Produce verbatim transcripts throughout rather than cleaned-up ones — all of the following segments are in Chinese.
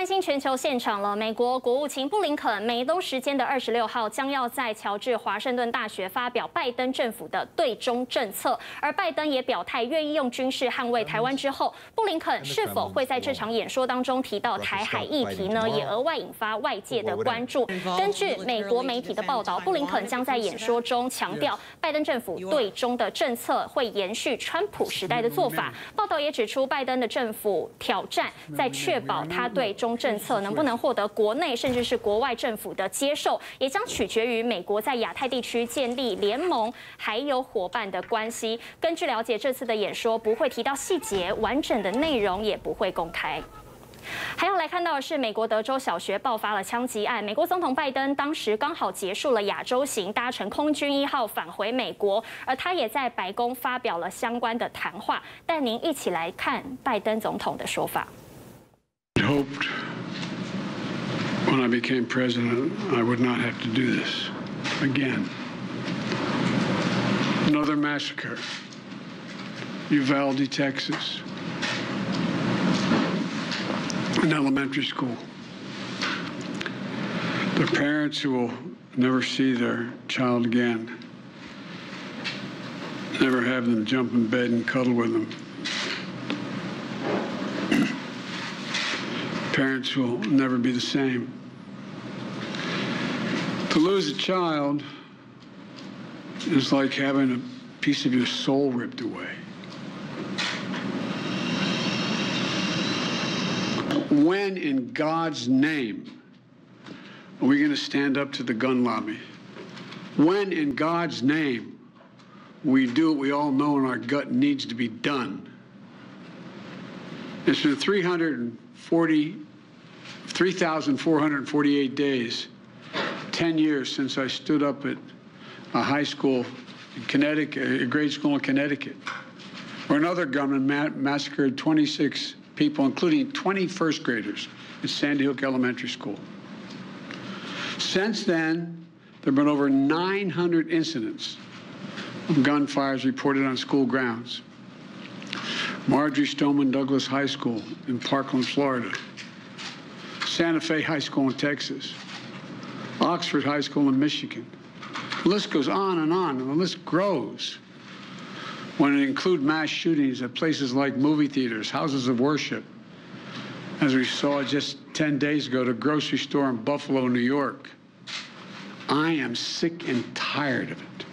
关心全球现场了。美国国务卿布林肯美东时间的二十六号将要在乔治华盛顿大学发表拜登政府的对中政策，而拜登也表态愿意用军事捍卫台湾之后，布林肯是否会在这场演说当中提到台海议题呢？也额外引发外界的关注。根据美国媒体的报道，布林肯将在演说中强调，拜登政府对中的政策会延续川普时代的做法。报道也指出，拜登的政府挑战在确保他对中政策能不能获得国内甚至是国外政府的接受，也将取决于美国在亚太地区建立联盟还有伙伴的关系。根据了解，这次的演说不会提到细节，完整的内容也不会公开。还要来看到的是，美国德州小学爆发了枪击案。美国总统拜登当时刚好结束了亚洲行，搭乘空军一号返回美国，而他也在白宫发表了相关的谈话。带您一起来看拜登总统的说法。 Hoped when I became president, I would not have to do this again. Another massacre, Uvalde, Texas. An elementary school. The parents who will never see their child again, never have them jump in bed and cuddle with them. Parents who will never be the same. To lose a child is like having a piece of your soul ripped away. When in God's name are we going to stand up to the gun lobby? When in God's name we do what we all know in our gut needs to be done? It's been three hundred forty, three thousand four hundred forty-eight days, ten years since I stood up at a high school in Connecticut, a grade school in Connecticut, where another gunman ma massacred twenty-six people, including twenty first graders at Sandy Hook Elementary School. Since then, there have been over nine hundred incidents of gunfires reported on school grounds. Marjorie Stoneman Douglas High School in Parkland, Florida. Santa Fe High School in Texas. Oxford High School in Michigan. The list goes on and on, and the list grows when it includes mass shootings at places like movie theaters, houses of worship, as we saw just ten days ago at a grocery store in Buffalo, New York. I am sick and tired of it.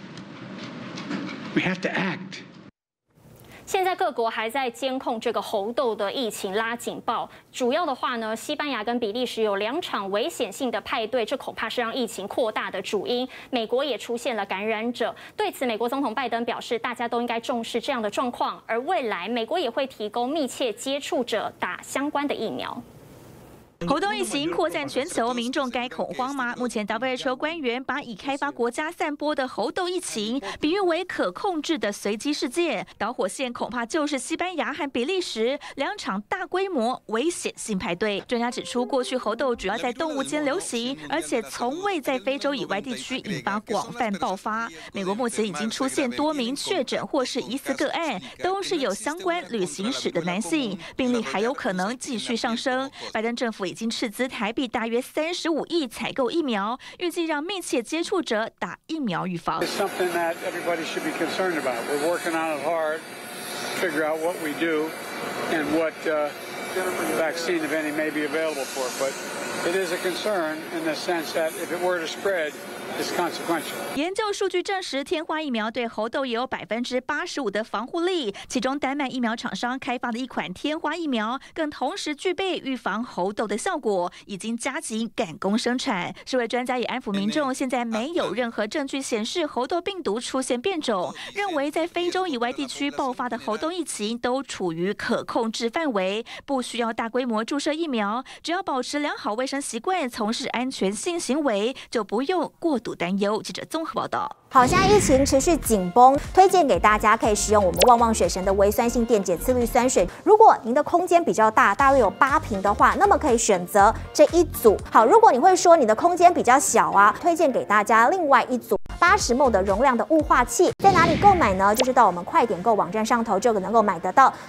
We have to act. 现在各国还在监控这个猴痘的疫情，拉警报。主要的话呢，西班牙跟比利时有两场危险性的派对，这恐怕是让疫情扩大的主因。美国也出现了感染者，对此，美国总统拜登表示，大家都应该重视这样的状况，而未来美国也会提供密切接触者打相关的疫苗。 猴痘疫情扩散全球，民众该恐慌吗？目前 W H O 官员把已开发国家散播的猴痘疫情比喻为可控制的随机事件，导火线恐怕就是西班牙和比利时两场大规模危险性派对。专家指出，过去猴痘主要在动物间流行，而且从未在非洲以外地区引发广泛爆发。美国目前已经出现多名确诊或是疑似个案，都是有相关旅行史的男性，病例还有可能继续上升。拜登政府 已经斥资台币大约三十五亿采购疫苗，预计让密切接触者打疫苗预防。 It's something that everybody should be concerned about. We're working on it hard to figure out what we do and what uh, vaccine, if any, may be available for it. But it is a concern in the sense that if it were to spread, it's consequential. 研究数据证实，天花疫苗对猴痘也有百分之八十五的防护力。其中，丹麦疫苗厂商开发的一款天花疫苗，更同时具备预防猴痘的效果，已经加紧赶工生产。世卫专家也安抚民众，现在没有任何证据显示猴痘病毒出现变种，认为在非洲以外地区爆发的猴痘疫情都处于可控制范围，不需要大规模注射疫苗，只要保持良好卫生习惯，从事安全性行为，就不用过度担忧。记者综合报道。 好，现在疫情持续紧绷，推荐给大家可以使用我们旺旺水神的微酸性电解次氯酸水。如果您的空间比较大，大约有八坪的话，那么可以选择这一组。好，如果你会说你的空间比较小啊，推荐给大家另外一组八十 毫升的容量的雾化器。在哪里购买呢？就是到我们快点购网站上头就能够买得到。